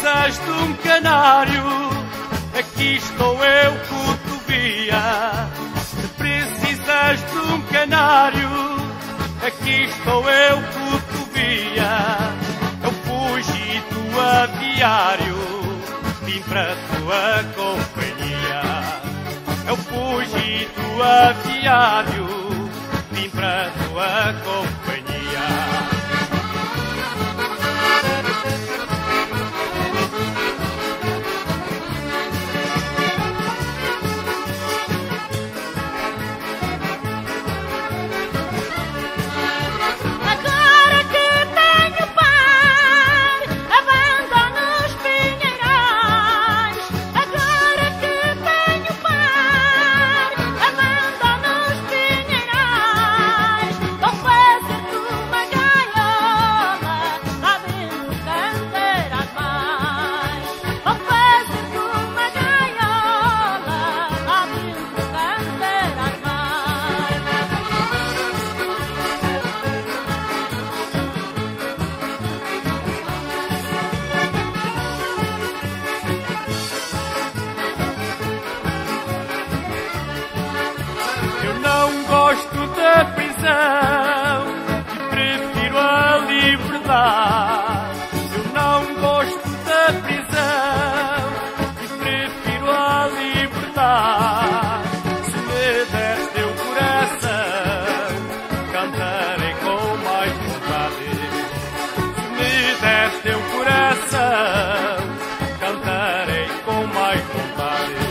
precisas de um canário, aqui estou eu, cotovia. Se precisas de um canário, aqui estou eu, cotovia. Eu fugi do aviário, vim para tua companhia. Eu fugi do aviário, vim para tua companhia. Gosto da prisão e prefiro a liberdade. Eu não gosto da prisão e prefiro a liberdade. Se me deres teu coração, cantarei com mais vontade. Se me deres teu coração, cantarei com mais vontade.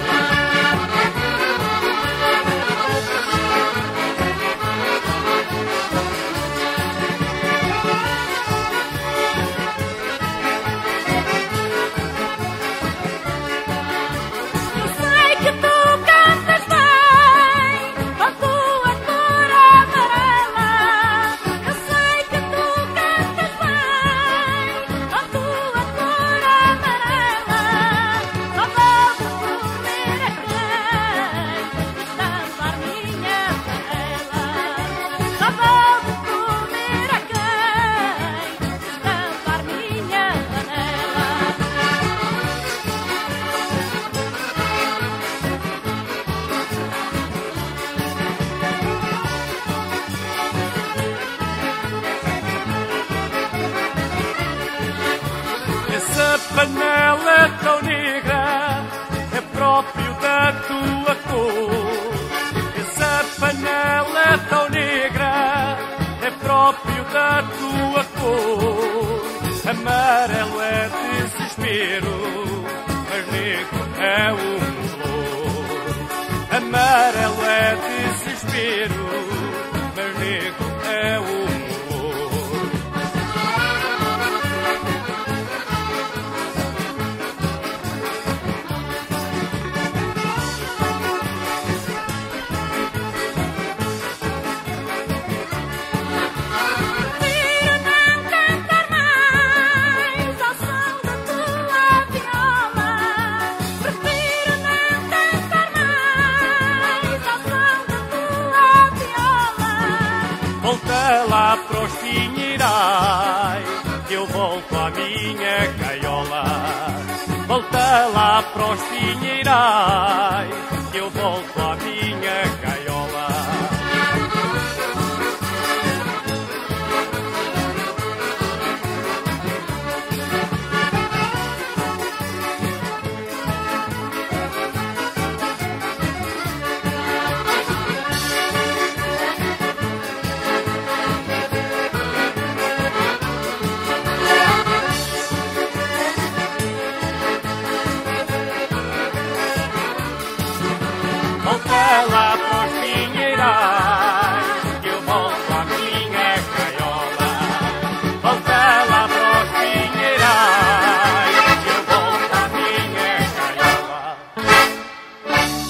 Essa panela tão negra é próprio da tua cor. Essa panela tão negra é próprio da tua cor. Amarelo é desespero, mas negro é um amor. Amarelo é desespero, mas negro é um amor. Volta lá para os pinheirais, que eu volto à minha gaiola. Volta lá para os pinheirais, que eu volto à minha gaiola. Volta lá